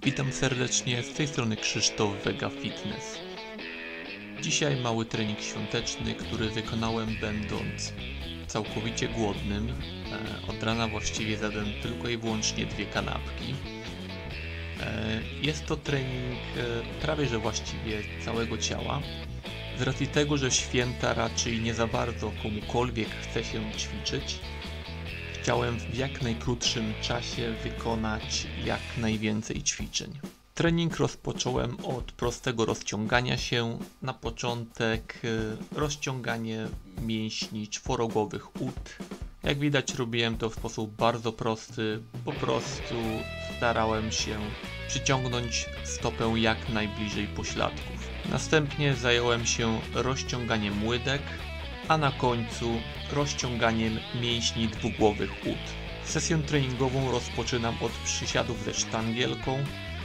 Witam serdecznie, z tej strony Krzysztof Vega Fitness. Dzisiaj mały trening świąteczny, który wykonałem będąc całkowicie głodnym. Od rana właściwie zjadłem tylko i wyłącznie 2 kanapki. Jest to trening prawie że właściwie całego ciała. Z racji tego, że święta raczej nie za bardzo komukolwiek chce się ćwiczyć, chciałem w jak najkrótszym czasie wykonać jak najwięcej ćwiczeń. Trening rozpocząłem od prostego rozciągania się. Na początek rozciąganie mięśni czworogłowych ud. Jak widać, robiłem to w sposób bardzo prosty. Po prostu starałem się przyciągnąć stopę jak najbliżej pośladków. Następnie zająłem się rozciąganiem łydek, a na końcu rozciąganiem mięśni dwugłowych ud. Sesję treningową rozpoczynam od przysiadów ze sztangielką.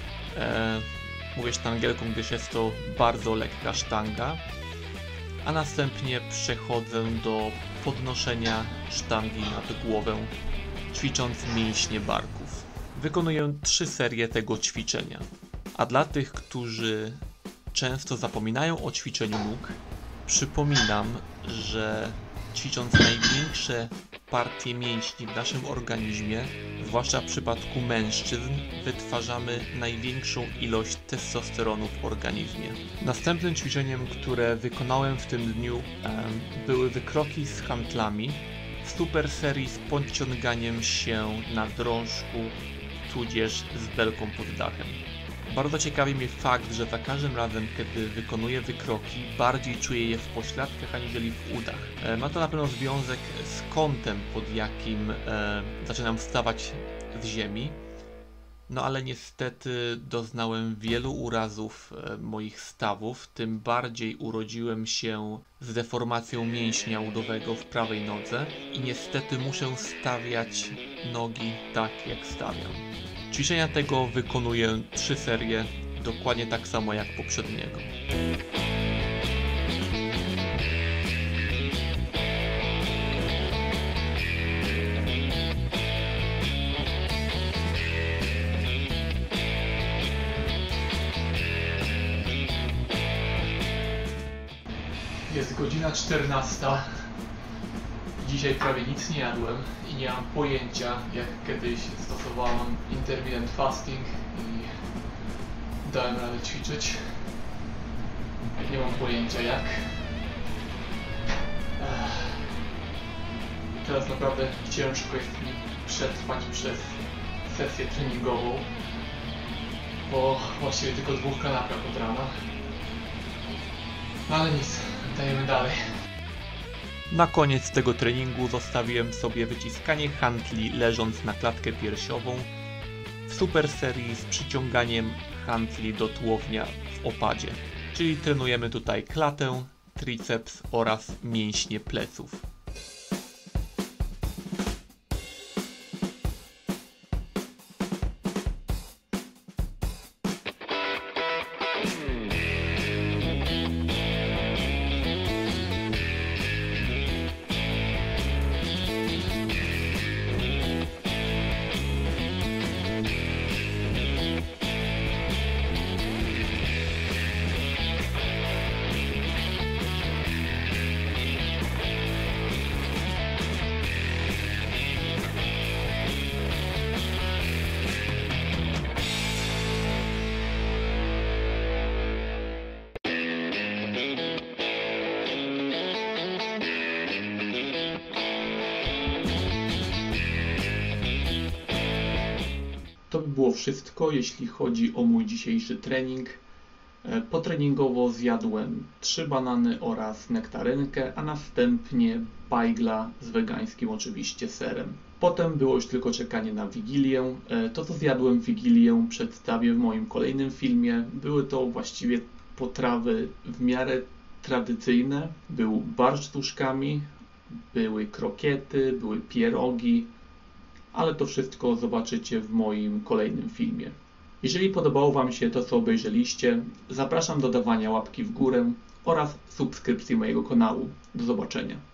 Mówię sztangielką, gdyż jest to bardzo lekka sztanga, a następnie przechodzę do podnoszenia sztangi nad głowę, ćwicząc mięśnie barków. Wykonuję 3 serie tego ćwiczenia, a dla tych, którzy często zapominają o ćwiczeniu nóg, przypominam, że ćwicząc największe partie mięśni w naszym organizmie, zwłaszcza w przypadku mężczyzn, wytwarzamy największą ilość testosteronu w organizmie. Następnym ćwiczeniem, które wykonałem w tym dniu, były wykroki z hantlami w super serii z podciąganiem się na drążku, tudzież z belką pod dachem. Bardzo ciekawi mnie fakt, że za każdym razem, kiedy wykonuję wykroki, bardziej czuję je w pośladkach aniżeli w udach. Ma to na pewno związek z kątem, pod jakim zaczynam wstawać z ziemi. No ale niestety doznałem wielu urazów moich stawów, tym bardziej urodziłem się z deformacją mięśnia udowego w prawej nodze i niestety muszę stawiać nogi tak jak stawiam. Ćwiczenia tego wykonuję 3 serie, dokładnie tak samo jak poprzedniego. Jest godzina 14. Dzisiaj prawie nic nie jadłem i nie mam pojęcia, jak kiedyś stosowałem intermittent fasting i dałem radę ćwiczyć. Nie mam pojęcia jak. Teraz naprawdę ciężko jest mi przetrwać przez sesję treningową, po właściwie tylko 2 kanapkach od rana. No ale nic, dajemy dalej. Na koniec tego treningu zostawiłem sobie wyciskanie hantli leżąc na klatkę piersiową w super serii z przyciąganiem hantli do tułownia w opadzie. Czyli trenujemy tutaj klatę, triceps oraz mięśnie pleców. To by było wszystko, jeśli chodzi o mój dzisiejszy trening. Potreningowo zjadłem 3 banany oraz nektarynkę, a następnie bajgla z wegańskim oczywiście serem. Potem było już tylko czekanie na Wigilię. To, co zjadłem w Wigilię, przedstawię w moim kolejnym filmie. Były to właściwie potrawy w miarę tradycyjne. Był barszcz z uszkami, były krokiety, były pierogi, ale to wszystko zobaczycie w moim kolejnym filmie. Jeżeli podobało Wam się to, co obejrzeliście, zapraszam do dawania łapki w górę oraz subskrypcji mojego kanału. Do zobaczenia.